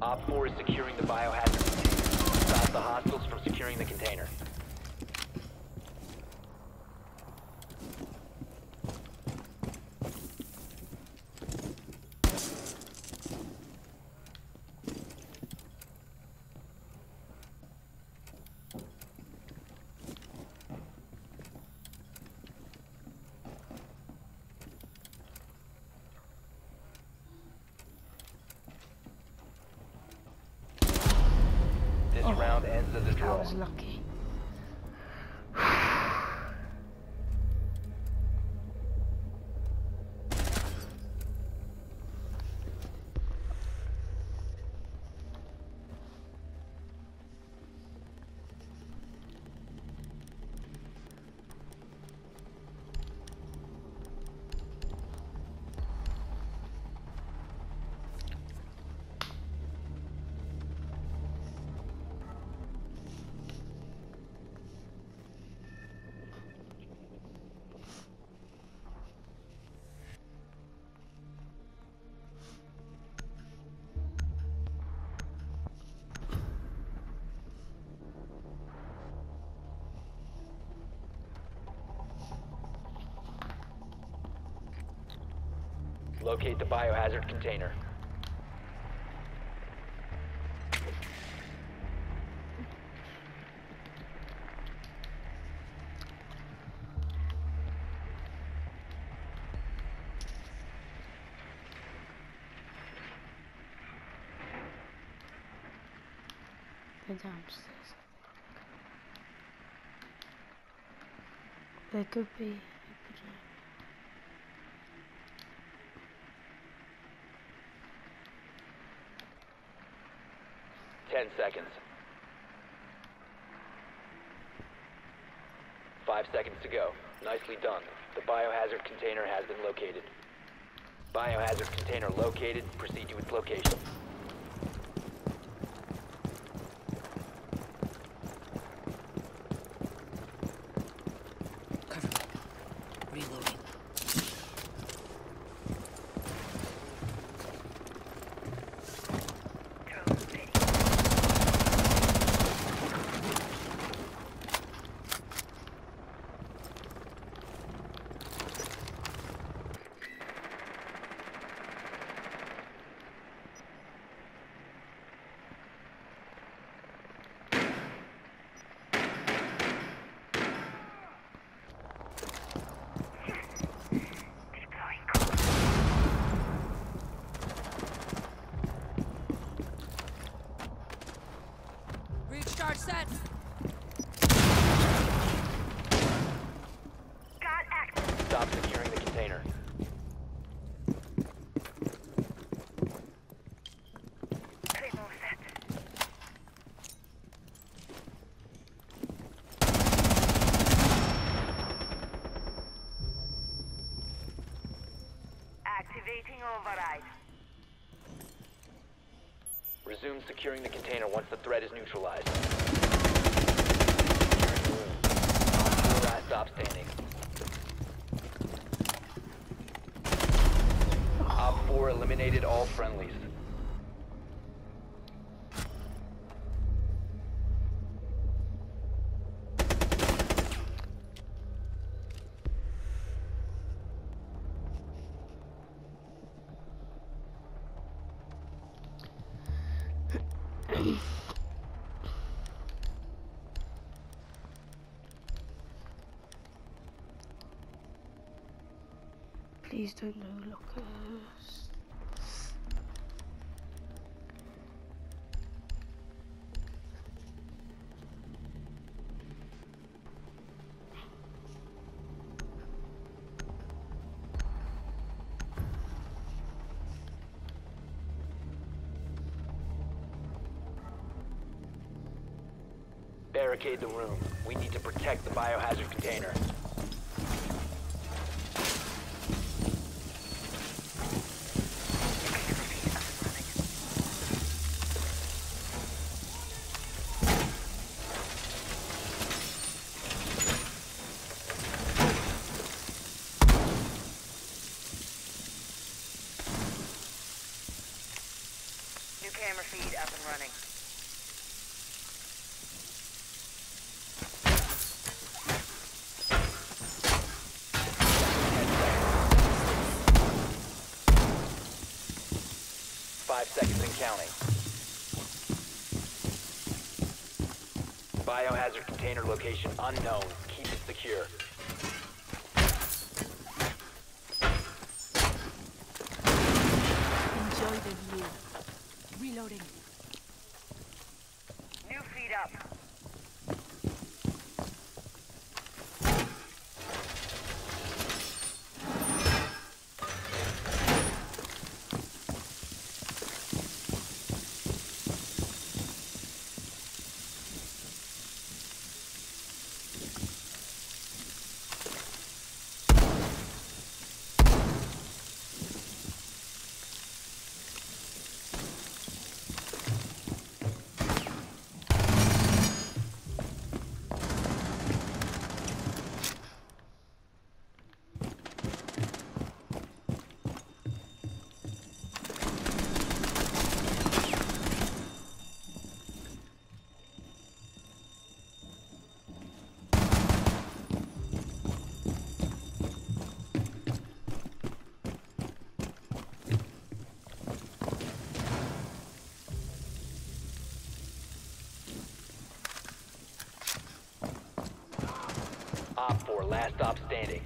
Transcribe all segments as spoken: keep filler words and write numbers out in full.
Op four is securing the biohazard container. Stop the hostiles from securing the container. This Oh, round ends as a I draw. was lucky. Locate the biohazard container. They're downstairs. There could be. Ten seconds. Five seconds to go. Nicely done. The biohazard container has been located. Biohazard container located. Proceed to its location. Cover me. Reloading. Recharge set. Got access. Stop securing the container. Claymore set. Activating override. Resume securing the container once the threat is neutralized. Securing the room. Op four last stop standing. Op four eliminated all friendlies. Please don't no lockers. Barricade the room. We need to protect the biohazard container. New camera Jammer feed up and running. Five seconds and counting. Biohazard container location unknown. Keep it secure. Enjoy the view. Reloading. New feed up. Op four, last stop standing.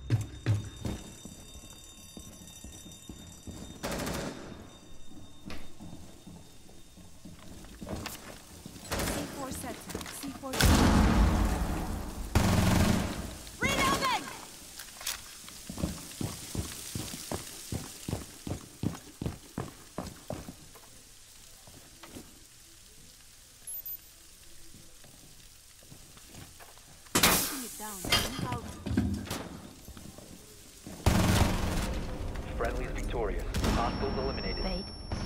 C four set. C four set. Reloading! Taking it down. Move out. Friendly's victorious. Hostiles eliminated. Bait.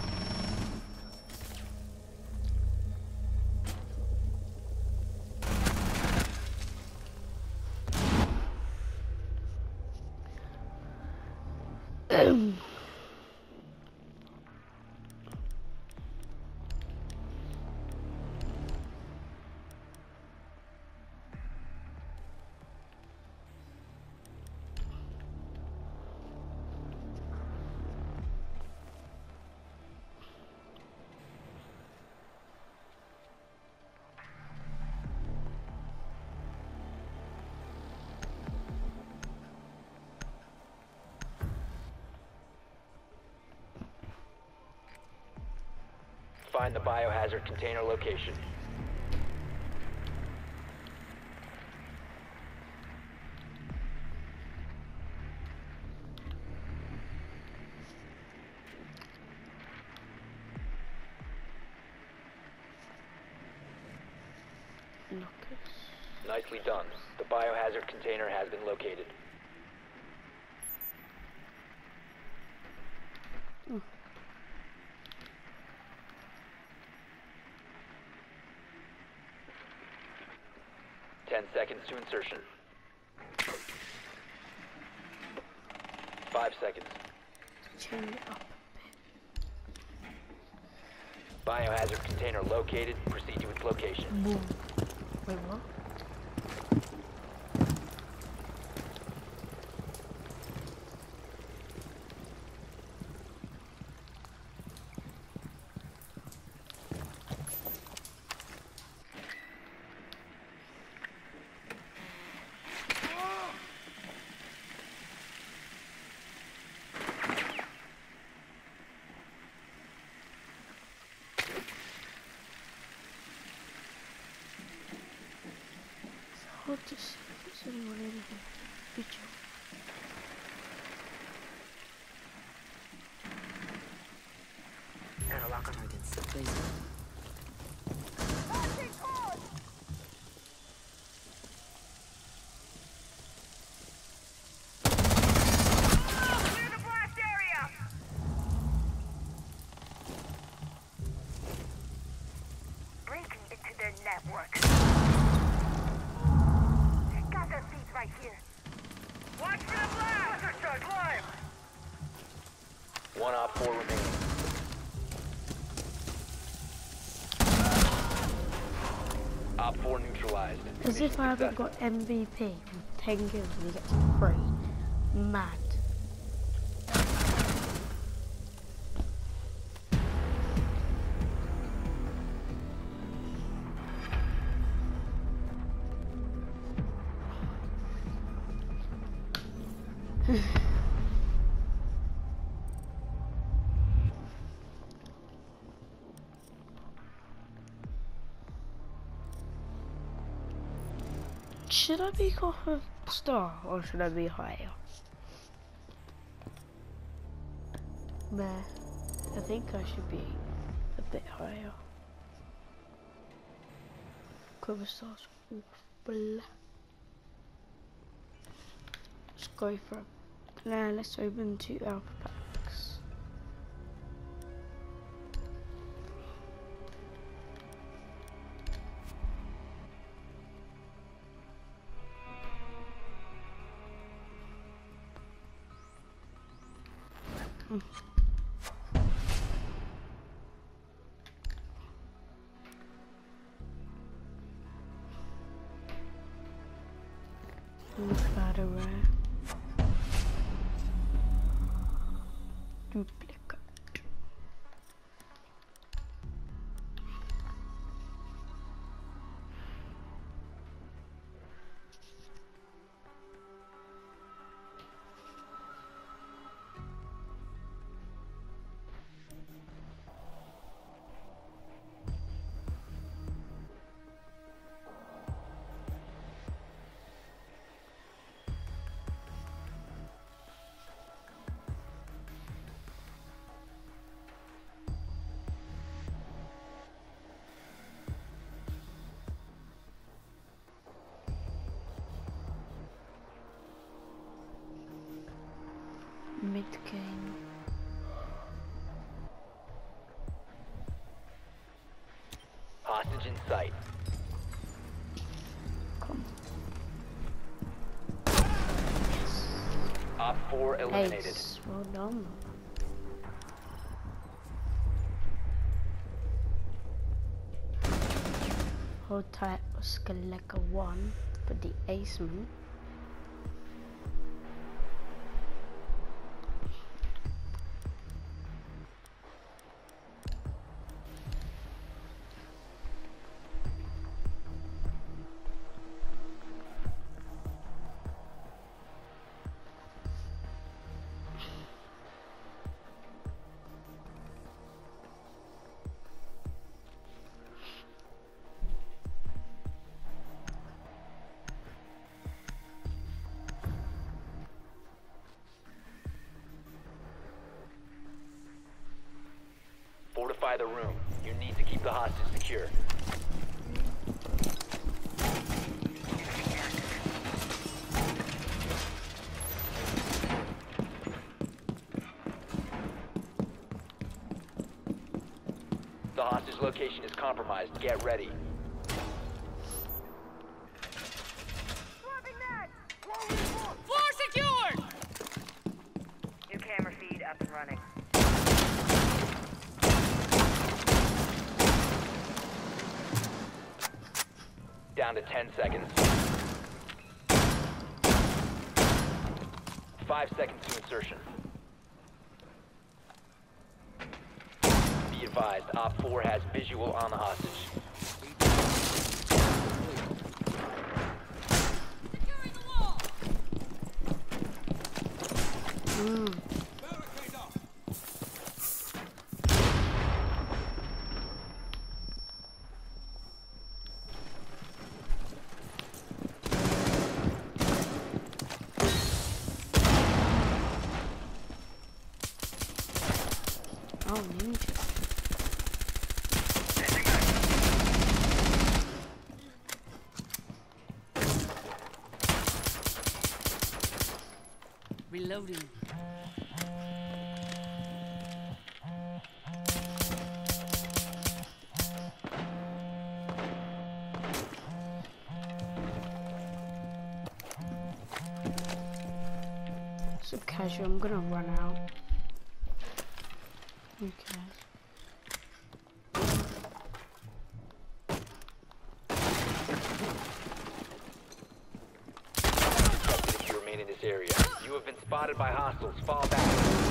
Find the biohazard container location. Lockers. Nicely done. The biohazard container has been located. Oh. Ten seconds to insertion. Five seconds. Change it up Biohazard container located. Proceed to its location. a bit. Boom. Wait, what? Hard to see if there's anyone in here. Good job. Targets. Please. Clear the blast area! Breaking into their network. Got their feet right here. Watch for the blast! Cluster charge live! One op four remaining. Op four neutralized. As if Mission I haven't successful. got M V P with ten kills and he gets three. Mad. Should I be off of star or should I be higher? Nah, I think I should be a bit higher. Cover stars awful. Let's go for it. Now let's open two alpha packs. Mm. Got a rare duplicate. Mid game. Hostage in sight. Come. Op four eliminated. Ace. Well done. Hold tight or Skaleka one for the ace man. Fortify the room. You need to keep the hostage secure. The hostage location is compromised. Get ready. Swapping that! Floor secured! New camera feed up and running. Down to ten seconds. Five seconds to insertion. Be advised, Op four has visual on the hostage. Securing the wall! Mm. Oh, ninja. Reloading. So casual, I'm gonna run out. Who cares? area. You have been spotted by hostiles. Fall back.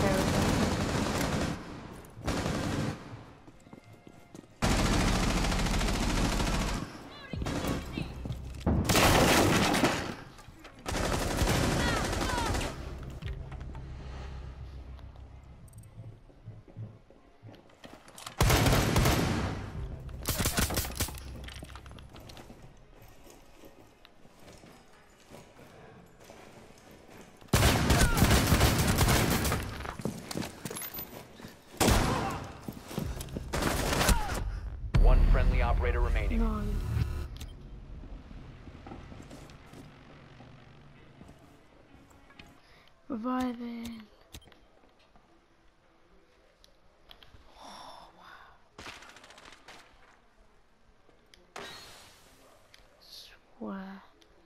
One friendly operator remaining. No. Reviving. Oh, wow. Swear.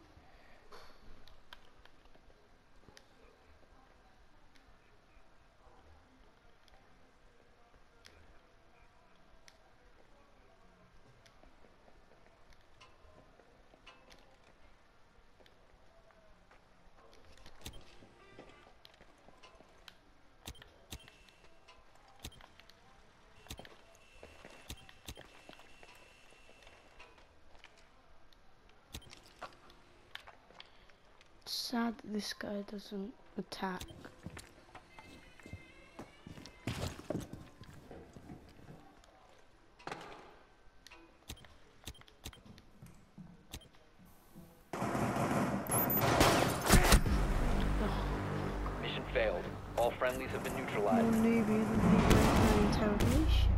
Sad that this guy doesn't attack. Mission failed. All friendlies have been More neutralized. newbie than people playing interrogation.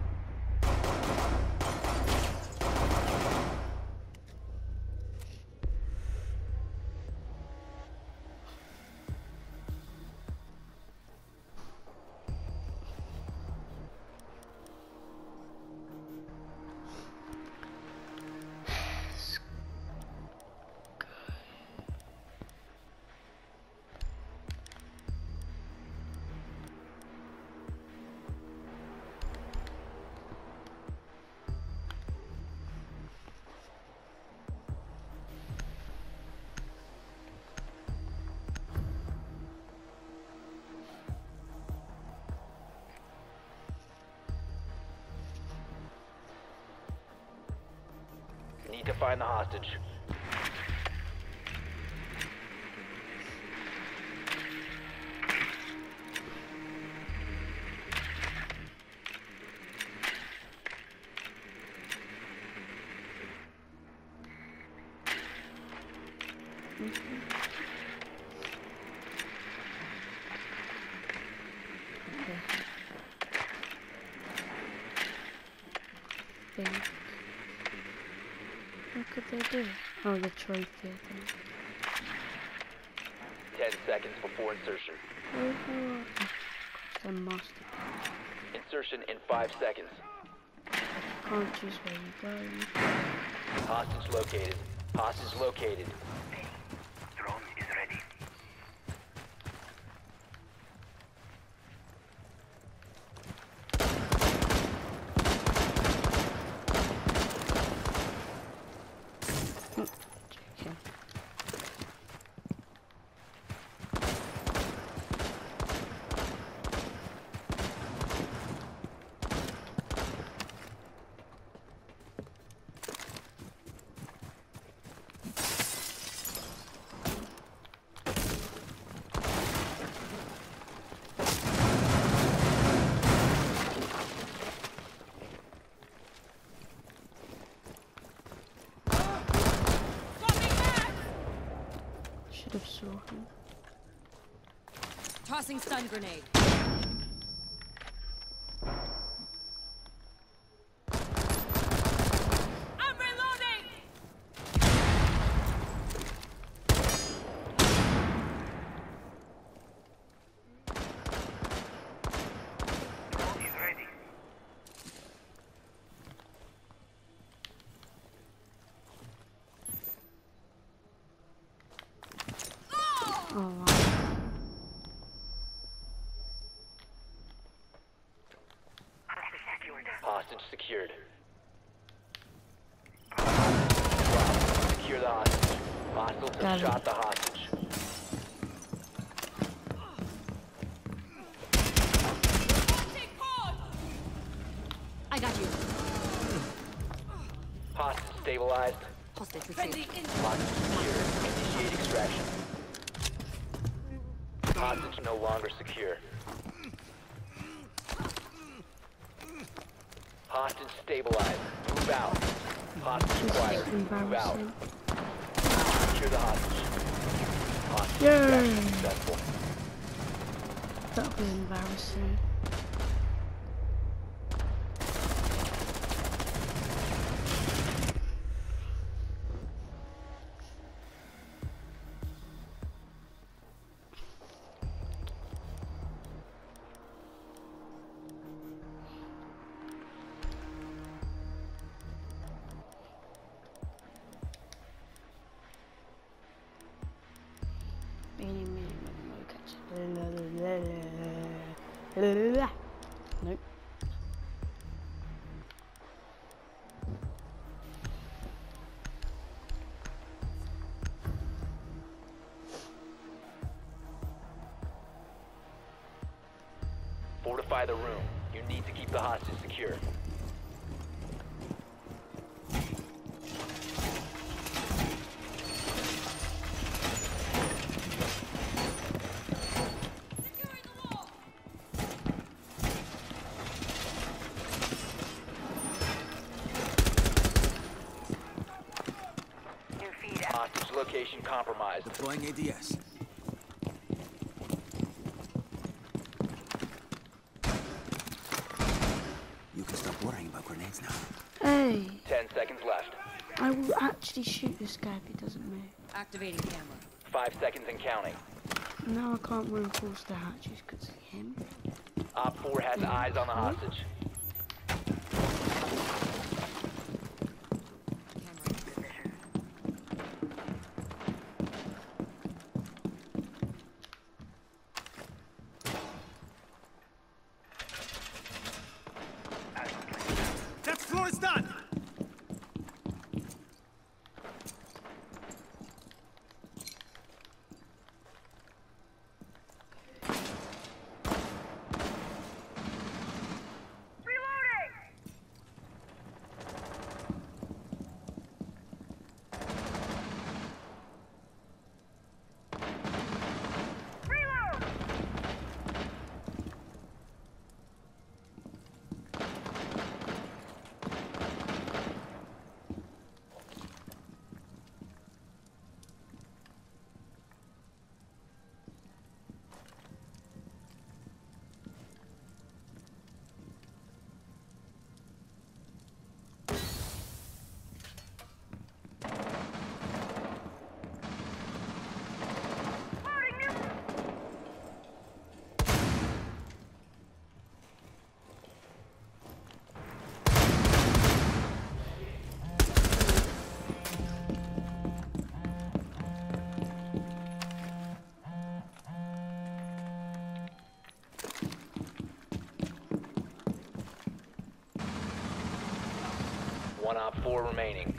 Need to find the hostage. Thing. What could they do? Oh, the trophy, I think. Ten seconds before insertion. Oh, oh, oh. The master. Insertion in five seconds. Can't choose where you go. You Hostage located. Hostage located. Drone is ready. okay. Should have saw him. Tossing stun grenade. I'm reloading! Drone is ready. Oh, wow. Hostage secured. Hostage secured. Secure the hostage. Hostiles have Got it. shot the hostage. stabilized. Hostage Friendly retrieved. in. Hostage secure. Initiate extraction. Hostage no longer secure. Hostage stabilized. Move out. Hostage acquired. Move out. Embarrassing. Secure the hostage. Hostage Yay. extraction successful. That'll be embarrassing. Nope. Fortify the room. You need to keep the hostage secure. New feed. Hostage location compromised. Deploying A D S. You can stop worrying about grenades now. Hey, Ten seconds left. I will actually shoot this guy if he doesn't move. Activating camera. Five seconds and counting. Now I can't reinforce the hatches because of him. Op four has eyes on the hostage. That floor is done! Reloading! Reload! Loading new. One op four remaining.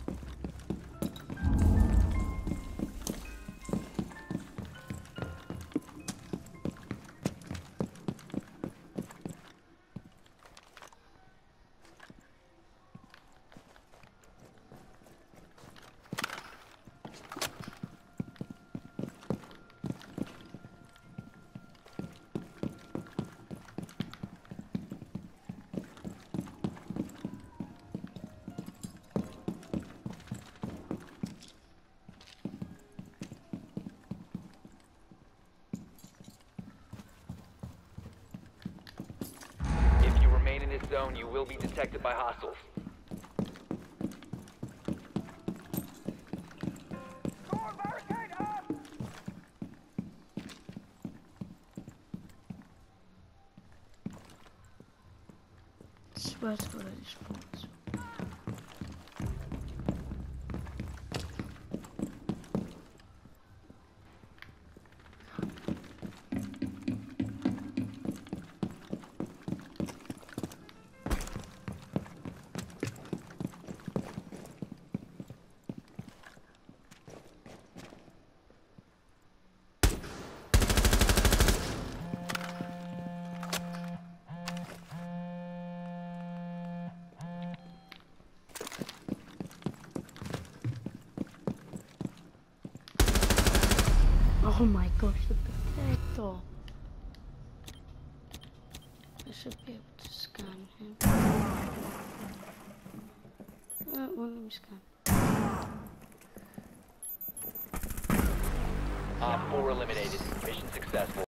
If you remain in this zone, you will be detected by hostiles. Door barricade up! Swear to God, I just fought. Oh my gosh, the potato. I should be able to scan him. Uh, well, let me scan. Op four eliminated. Mission successful.